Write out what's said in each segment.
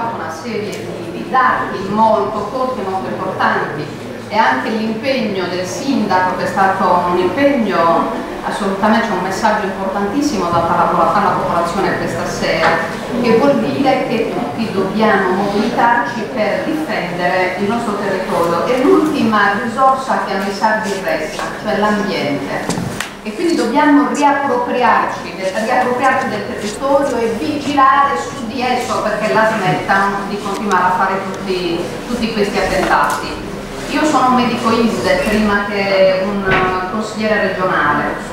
fatto una serie di dati molto forti e molto importanti, e anche l'impegno del sindaco, che è stato un impegno assolutamente, un messaggio importantissimo dato alla popolazione questa sera, che vuol dire che tutti dobbiamo mobilitarci per difendere il nostro territorio. È l'ultima risorsa che a noi sardi resta, cioè l'ambiente. E quindi dobbiamo riappropriarci del territorio e vigilare su di esso, perché la smettano di continuare a fare tutti questi attentati. Io sono un medico ISDE prima che un consigliere regionale,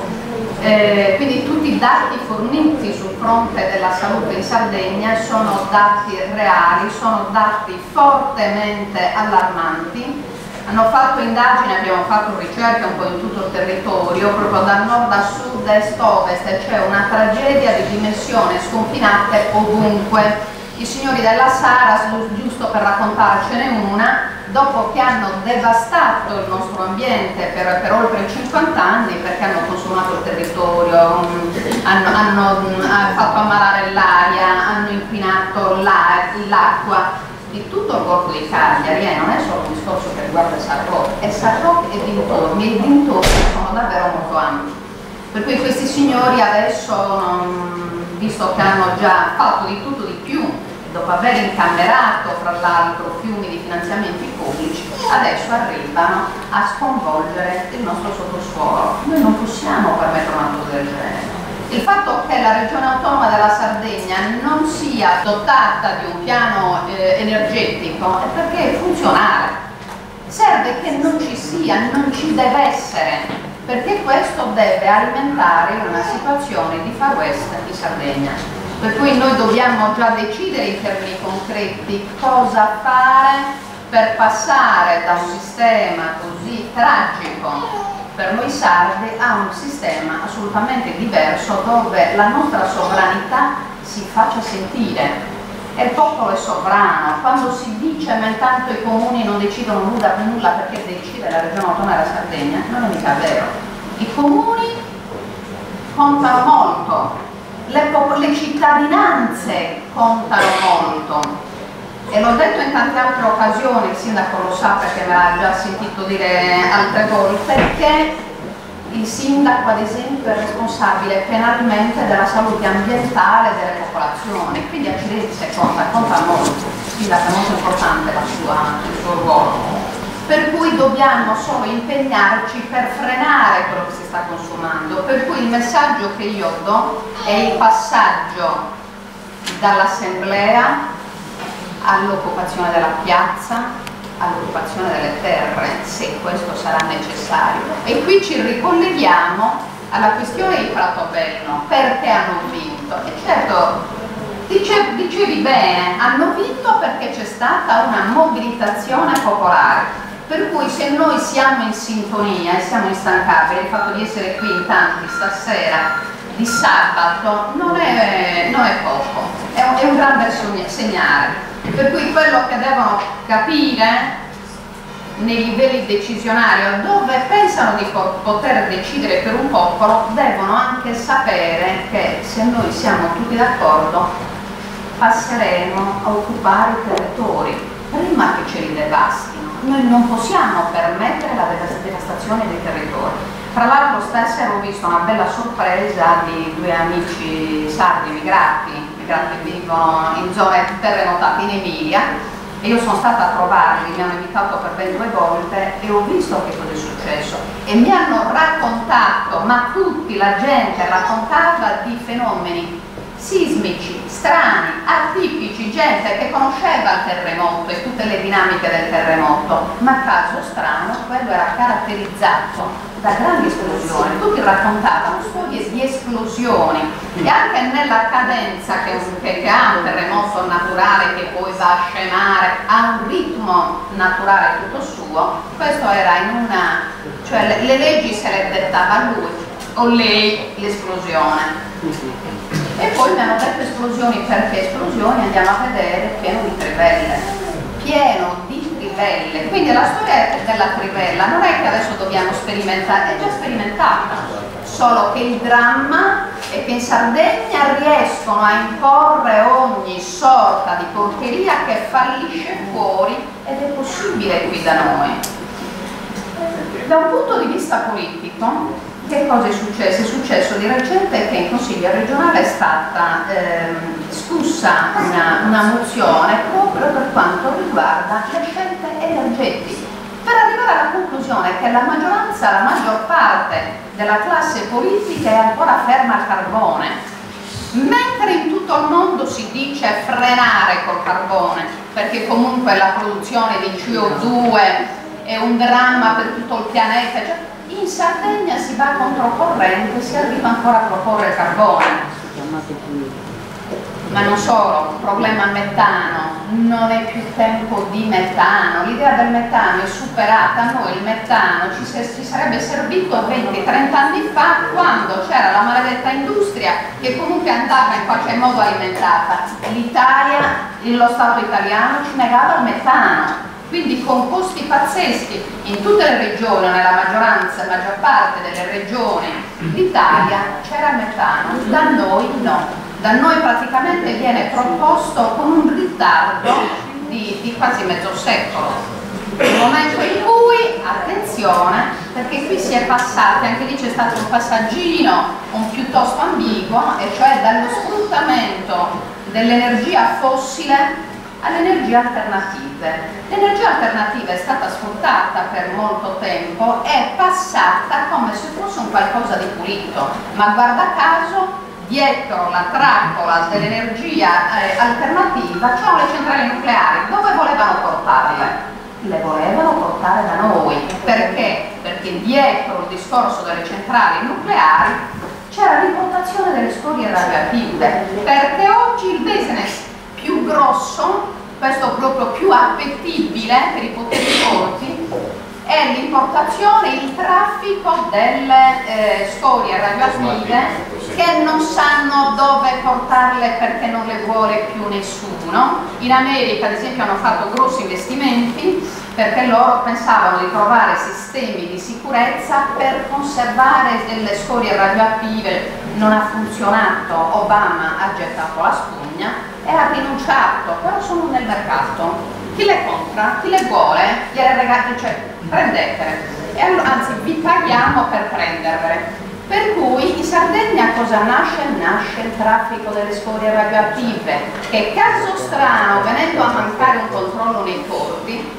quindi tutti i dati forniti sul fronte della salute in Sardegna sono dati reali, sono dati fortemente allarmanti. Hanno fatto indagini, abbiamo fatto ricerche un po' in tutto il territorio, proprio da nord a sud, est ovest, c'è una tragedia di dimensione sconfinate ovunque. I signori della Saras, giusto per raccontarcene una, dopo che hanno devastato il nostro ambiente per oltre 50 anni, perché hanno consumato il territorio, hanno fatto ammalare l'aria, hanno inquinato l'acqua di tutto il Golfo di Cagliari, non è solo un discorso che riguarda Sarroch e dintorni, e i dintorni sono davvero molto ampi. Per cui questi signori adesso, visto che hanno già fatto di tutto di più, dopo aver incamerato fra l'altro fiumi di finanziamenti pubblici, adesso arrivano a sconvolgere il nostro sottosuolo. Noi non possiamo permettere una cosa del genere. Il fatto che la Regione Autonoma della Sardegna non sia dotata di un piano energetico è perché è funzionale. Serve che non ci sia, non ci deve essere, perché questo deve alimentare una situazione di Far West in Sardegna. Per cui noi dobbiamo già decidere in termini concreti cosa fare per passare da un sistema così tragico per noi sardi a un sistema assolutamente diverso, dove la nostra sovranità si faccia sentire. E il popolo è sovrano. Quando si dice ma intanto i comuni non decidono nulla perché decide la Regione Autonoma della Sardegna, non è mica vero. I comuni contano molto, le cittadinanze contano molto. E l'ho detto in tante altre occasioni, il sindaco lo sa perché me l'ha già sentito dire altre volte, che il sindaco ad esempio è responsabile penalmente della salute ambientale delle popolazioni, quindi accidenti se conta molto, il sindaco è molto importante il suo ruolo. Per cui dobbiamo solo impegnarci per frenare quello che si sta consumando, per cui il messaggio che io do è il passaggio dall'assemblea all'occupazione della piazza, all'occupazione delle terre, se questo sarà necessario. E qui ci ricolleghiamo alla questione di Pratobello, perché hanno vinto. E certo, dicevi bene, hanno vinto perché c'è stata una mobilitazione popolare. Per cui se noi siamo in sintonia e siamo instancabili, il fatto di essere qui in tanti stasera, di sabato, non è poco, è un grande segnale. Per cui quello che devono capire nei livelli decisionari, dove pensano di poter decidere per un popolo, devono anche sapere che se noi siamo tutti d'accordo passeremo a occupare i territori prima che ce li devastino. Noi non possiamo permettere la devastazione dei territori. Tra l'altro stasera ho visto una bella sorpresa di due amici sardi immigrati vivono in zone terremotate in Emilia, e io sono stata a trovarli, mi hanno invitato per ben 2 volte e ho visto che cosa è successo e mi hanno raccontato, ma tutti, la gente raccontava di fenomeni sismici, strani, atipici, gente che conosceva il terremoto e tutte le dinamiche del terremoto, ma caso strano quello era caratterizzato da grandi esplosioni. Tutti raccontavano storie di esplosioni, e anche nella cadenza che ha un terremoto naturale, che poi va a scemare, ha un ritmo naturale tutto suo. Questo era in una, cioè le leggi se le dettava lui o lei, l'esplosione. E poi mi hanno detto esplosioni, perché esplosioni andiamo a vedere pieno di trivelle, quindi la storia della trivella non è che adesso dobbiamo sperimentare, è già sperimentata, solo che il dramma e che in Sardegna riescono a imporre ogni sorta di porcheria che fallisce fuori ed è possibile qui da noi. Da un punto di vista politico, che cosa è successo? È successo di recente che in Consiglio regionale è stata discussa una mozione proprio per quanto riguarda le scelte energetiche, per arrivare alla conclusione che la maggioranza, la maggior parte della classe politica è ancora ferma al carbone, mentre in tutto il mondo si dice frenare col carbone, perché comunque la produzione di CO2 è un dramma per tutto il pianeta, cioè, in Sardegna si va controcorrente e si arriva ancora a proporre il carbone. Ma non solo, problema metano, non è più tempo di metano, l'idea del metano è superata. Noi il metano ci sarebbe servito 20-30 anni fa, quando c'era la maledetta industria che comunque andava in qualche modo alimentata. L'Italia, lo Stato italiano ci negava il metano, quindi con costi pazzeschi in tutte le regioni, nella maggioranza, maggior parte delle regioni d'Italia c'era il metano, da noi no. Da noi praticamente viene proposto con un ritardo di quasi mezzo secolo. Il momento in cui, attenzione, perché qui si è passati, anche lì c'è stato un passaggino un piuttosto ambiguo, e cioè dallo sfruttamento dell'energia fossile alle energie alternative. L'energia alternativa è stata sfruttata per molto tempo, è passata come se fosse un qualcosa di pulito, ma guarda caso dietro la trappola dell'energia alternativa c'erano le centrali nucleari. Dove volevano portarle? Le volevano portare da noi. Perché? Perché dietro il discorso delle centrali nucleari c'era l'importazione delle scorie radioattive, perché oggi il business più grosso, questo proprio più appetibile per i poteri forti, è l'importazione, il traffico delle scorie radioattive che non sanno dove portarle perché non le vuole più nessuno. In America ad esempio hanno fatto grossi investimenti perché loro pensavano di trovare sistemi di sicurezza per conservare delle scorie radioattive. Non ha funzionato, Obama ha gettato la spugna e ha rinunciato, però sono nel mercato. Chi le compra, chi le vuole, gliele regalate, cioè prendetele, e anzi vi paghiamo per prenderle. Per cui in Sardegna cosa nasce? Nasce il traffico delle scorie radioattive, che caso strano, venendo a mancare un controllo nei porti,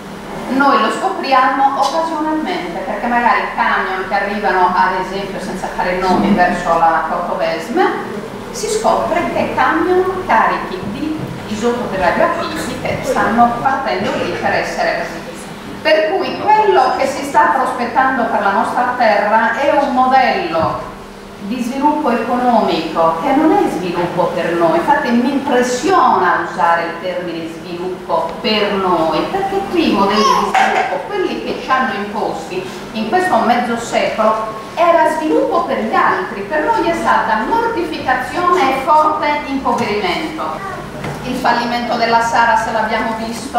noi lo scopriamo occasionalmente, perché magari camion che arrivano, ad esempio, senza fare nomi, verso la Portovesme, si scopre che camion carichi di isotopi radioattivi che stanno partendo lì per essere. Per cui quello che si sta prospettando per la nostra terra è un modello di sviluppo economico che non è sviluppo per noi. Infatti mi impressiona usare il termine sviluppo per noi, perché qui i modelli di sviluppo, quelli che ci hanno imposti in questo mezzo secolo, era sviluppo per gli altri, per noi è stata mortificazione e forte impoverimento. Il fallimento della Saras l'abbiamo visto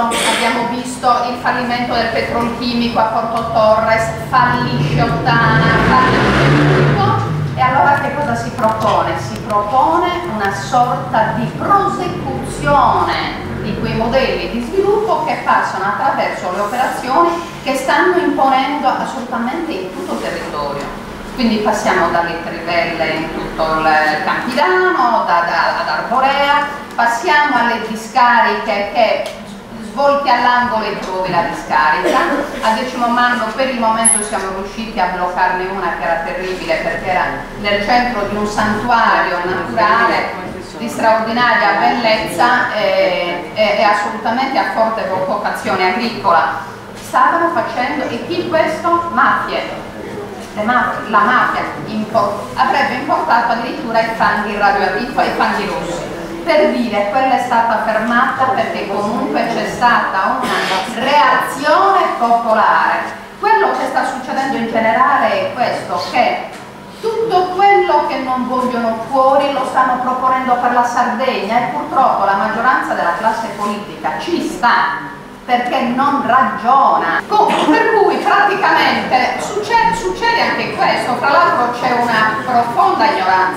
il fallimento del petrolchimico a Porto Torres, fallisce Ottana, fallisce tutto. E allora che cosa si propone? Si propone una sorta di prosecuzione di quei modelli di sviluppo che passano attraverso le operazioni che stanno imponendo assolutamente in tutto il territorio. Quindi passiamo dalle trivelle in tutto il Campidano, ad Arborea, passiamo alle discariche che svolti all'angolo e trovi la discarica. A Decimomannu per il momento siamo riusciti a bloccarne una che era terribile perché era nel centro di un santuario naturale di straordinaria bellezza e assolutamente a forte vocazione agricola. Stavano facendo, e chi questo? Mafie. La mafia avrebbe importato addirittura i fanghi radioattivi, i fanghi rossi. Per dire, quella è stata fermata perché comunque c'è stata una reazione popolare. Quello che sta succedendo in generale è questo, che tutto quello che non vogliono fuori lo stanno proponendo per la Sardegna e purtroppo la maggioranza della classe politica ci sta, perché non ragiona. Per cui praticamente succede anche questo. Fra l'altro c'è una profonda ignoranza.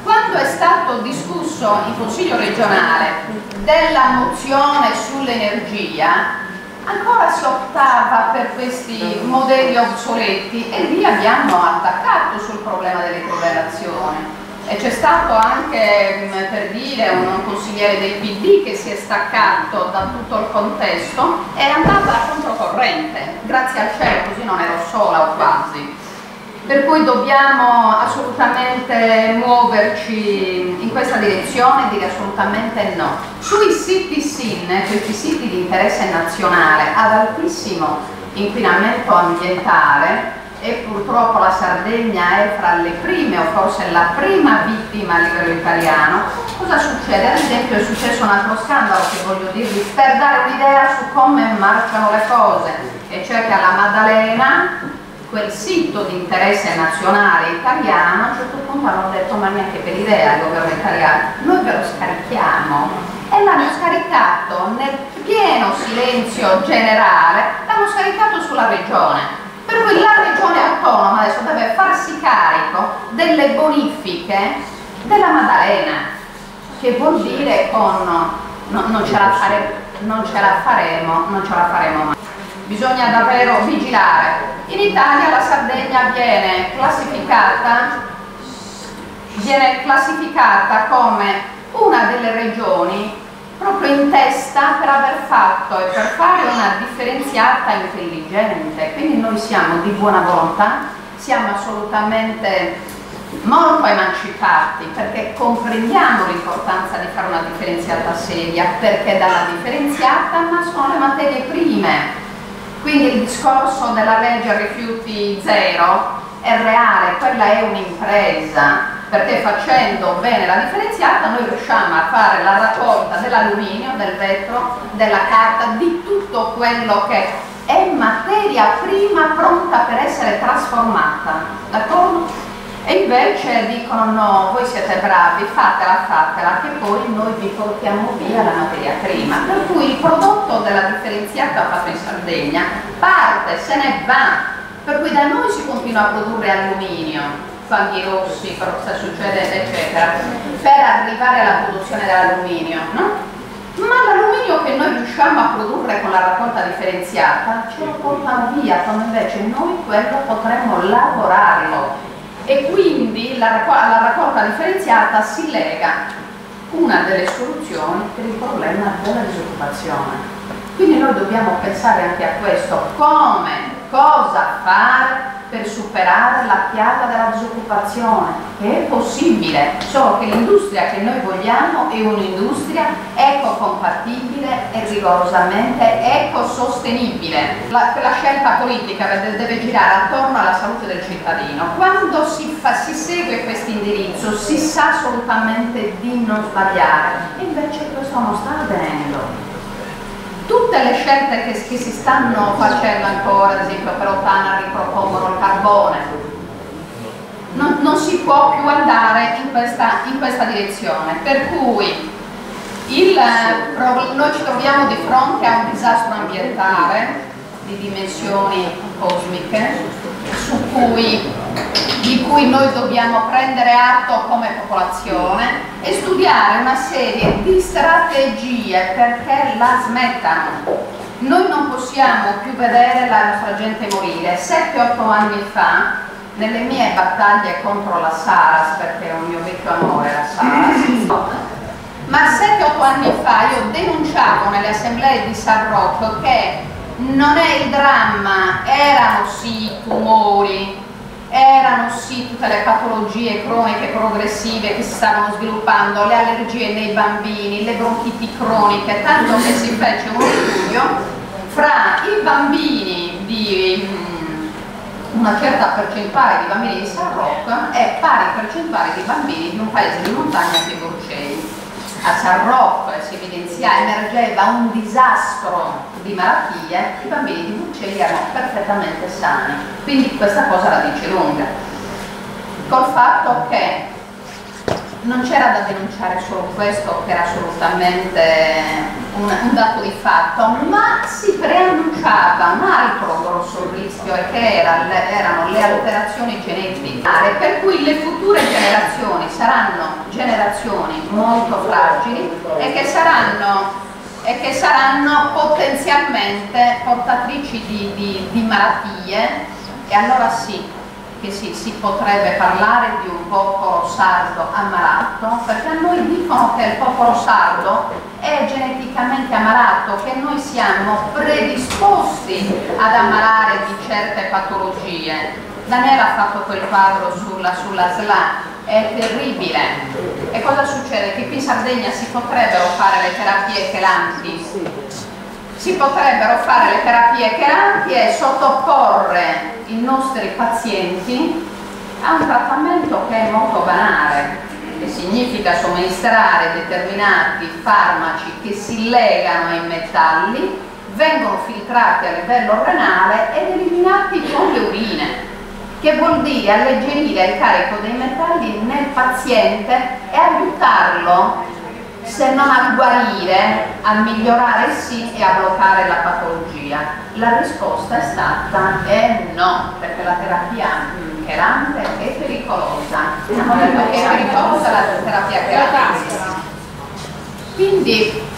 Quando è stato discusso in Consiglio regionale della mozione sull'energia, ancora si optava per questi modelli obsoleti e lì abbiamo attaccato sul problema delle correlazioni. E c'è stato anche, per dire, un consigliere del PD che si è staccato da tutto il contesto e è andato a controcorrente, grazie al cielo, così non ero sola o quasi. Per cui dobbiamo assolutamente muoverci in questa direzione e dire assolutamente no. Sui siti SIN, questi siti di interesse nazionale ad altissimo inquinamento ambientale, e purtroppo la Sardegna è fra le prime o forse la prima vittima a livello italiano, cosa succede? Ad esempio è successo un altro scandalo che voglio dirvi per dare un'idea su come marciano le cose, e cioè che alla Maddalena, quel sito di interesse nazionale italiano, a un certo punto hanno detto ma neanche per idea il governo italiano, noi ve lo scarichiamo, e l'hanno scaricato nel pieno silenzio generale, l'hanno scaricato sulla regione. Per cui la regione autonoma adesso deve farsi carico delle bonifiche della Maddalena, che vuol dire non ce la faremo mai. Bisogna davvero vigilare. In Italia la Sardegna viene classificata come una delle regioni proprio in testa per aver fatto e per fare una differenziata intelligente, quindi noi siamo di buona volontà, siamo assolutamente molto emancipati perché comprendiamo l'importanza di fare una differenziata seria, perché dalla differenziata nascono le materie prime, quindi il discorso della legge rifiuti zero è reale, quella è un'impresa, perché facendo bene la differenziata noi riusciamo a fare la raccolta dell'alluminio, del vetro, della carta, di tutto quello che è materia prima pronta per essere trasformata, d'accordo? E invece dicono no, voi siete bravi, fatela, che poi noi vi portiamo via la materia prima. Per cui il prodotto della differenziata fatto in Sardegna parte, se ne va, per cui da noi si continua a produrre alluminio, fanghi rossi, cosa succede, eccetera, per arrivare alla produzione dell'alluminio, no? Ma l'alluminio che noi riusciamo a produrre con la raccolta differenziata ce lo portano via, quando invece noi quello potremmo lavorarlo. E quindi alla raccolta differenziata si lega una delle soluzioni per il problema della disoccupazione. Quindi noi dobbiamo pensare anche a questo, cosa fare per superare la piaga della disoccupazione, che è possibile, solo che l'industria che noi vogliamo è un'industria ecocompatibile e rigorosamente ecosostenibile. Quella scelta politica deve girare attorno alla salute del cittadino. Quando si segue questo indirizzo si sa assolutamente di non sbagliare, e invece questo non sta avvenendo. Tutte le scelte che si stanno facendo ancora, ad esempio per Ottana ripropongono il carbone, non si può più andare in questa direzione, per cui noi ci troviamo di fronte a un disastro ambientale di dimensioni cosmiche di cui noi dobbiamo prendere atto come popolazione e studiare una serie di strategie perché la smettano. Noi non possiamo più vedere la nostra gente morire. 7-8 anni fa, nelle mie battaglie contro la Saras, perché è un mio vecchio amore la Saras, ma 7-8 anni fa io denunciavo nelle assemblee di San Rocco che non è il dramma, erano sì i tumori, erano sì tutte le patologie croniche progressive che si stavano sviluppando, le allergie nei bambini, le bronchiti croniche, tanto che si fece uno studio fra i bambini di una certa percentuale di bambini di San Rocco e pari percentuale di bambini di un paese di montagna che Borcei. A San Rocco emergeva un disastro di malattie, i bambini di Borcei erano perfettamente sani, quindi questa cosa la dice lunga. Col fatto che non c'era da denunciare solo questo, che era assolutamente un dato di fatto, ma si preannunciava un altro grosso rischio, e che erano le alterazioni genetiche, per cui le future generazioni saranno generazioni molto fragili e che saranno potenzialmente portatrici di malattie, e allora sì che si potrebbe parlare di un popolo sardo ammalato, perché a noi dicono che il popolo sardo è geneticamente ammalato, che noi siamo predisposti ad ammalare di certe patologie. Daniele ha fatto quel quadro sulla SLA, è terribile. E cosa succede? Che qui in Sardegna si potrebbero fare le terapie chelanti, si potrebbero fare le terapie chelanti e sottoporre i nostri pazienti a un trattamento che è molto banale, che significa somministrare determinati farmaci che si legano ai metalli, vengono filtrati a livello renale ed eliminati con le urine, che vuol dire alleggerire il carico dei metalli nel paziente e aiutarlo, se non a guarire, a migliorare sì e a bloccare la patologia. La risposta è stata no, perché la terapia chelante è pericolosa. Hanno detto che è pericolosa la terapia chelante. Quindi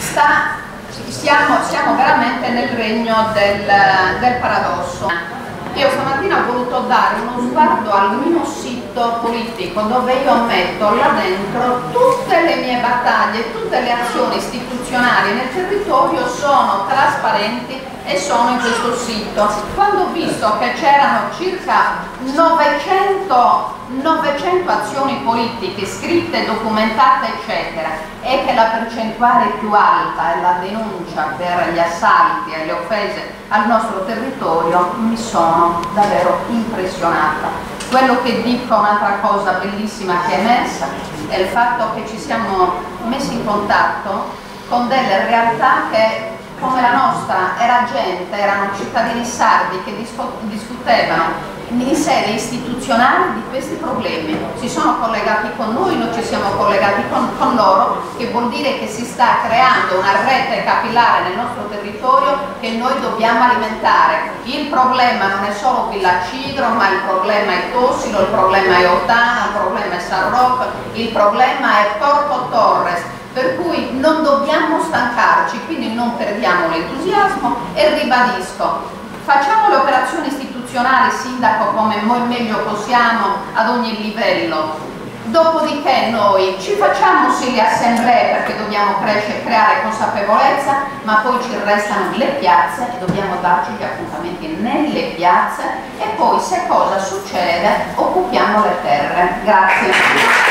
siamo veramente nel regno del paradosso. Io stamattina ho voluto dare uno sguardo al mio sito politico, dove io metto là dentro tutte le mie battaglie, tutte le azioni istituzionali nel territorio sono trasparenti e sono in questo sito. Quando ho visto che c'erano circa 900 azioni politiche scritte, documentate eccetera, e che la percentuale più alta è la denuncia per gli assalti e le offese al nostro territorio, mi sono davvero impressionata. Quello che dico, un'altra cosa bellissima che è emersa, è il fatto che ci siamo messi in contatto con delle realtà che, come la nostra, erano cittadini sardi che discutevano in sede istituzionale di questi problemi. Si sono collegati con noi ci siamo collegati con loro, che vuol dire che si sta creando una rete capillare nel nostro territorio che noi dobbiamo alimentare. Il problema non è solo Villacidro, ma il problema è Tossilo, il problema è Ottana, il problema è San Roque, il problema è Porto Torres. Per cui non dobbiamo stancarci, quindi non perdiamo l'entusiasmo e ribadisco, facciamo le operazioni istituzionali, sindaco, come meglio possiamo ad ogni livello, dopodiché noi ci facciamo sì le assemblee perché dobbiamo creare consapevolezza, ma poi ci restano le piazze e dobbiamo darci gli appuntamenti nelle piazze, e poi se cosa succede occupiamo le terre. Grazie.